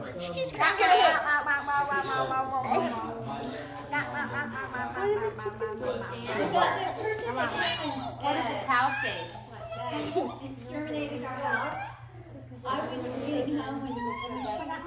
He's cracking up. What does the cow say? Exterminating our house. I was getting home when you were